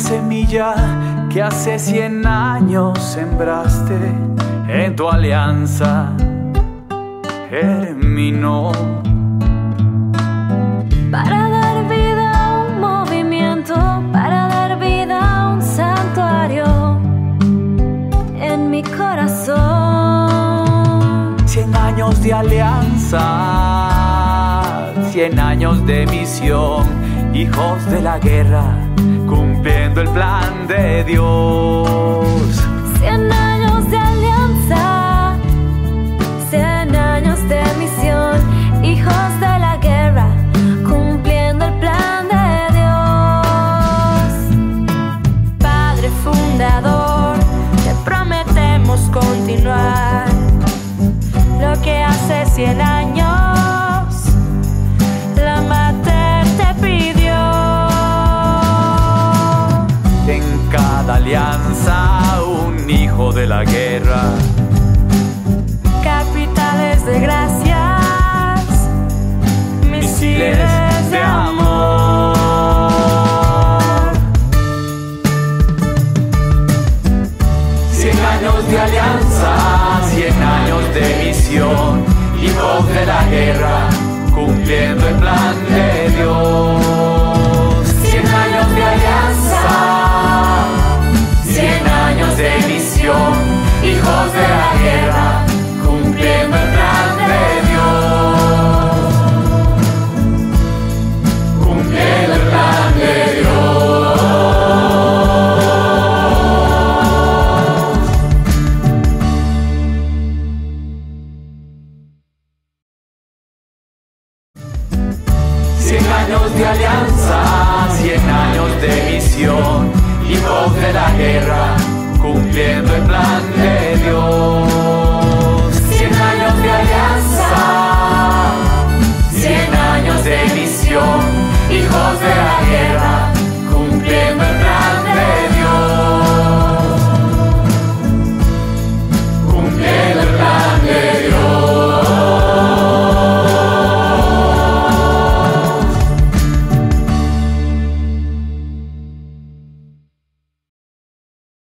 semilla que hace 100 años sembraste en tu alianza germinó. Para dar vida a un movimiento, para dar vida a un santuario en mi corazón. 100 años de alianza, 100 años de misión, hijos de la guerra, cumpliendo el plan de Dios. 100 años de alianza, 100 años de misión, hijos de la guerra, cumpliendo el plan de Dios. Padre fundador, te prometemos continuar lo que hace 100 años la Mater te pidió. En cada alianza un hijo de la guerra, Capitales de gracias, misiles de amor. 100 años de alianza, 100 años de misión, hijos de la guerra, cumpliendo el plan de Dios. 100 años de alianza, 100 años de misión, hijos de la guerra, cumpliendo el plan de Dios. Cumpliendo el plan de Dios. 100 años de alianza, 100 años de misión, hijos de la guerra, cumpliendo el plan de Dios.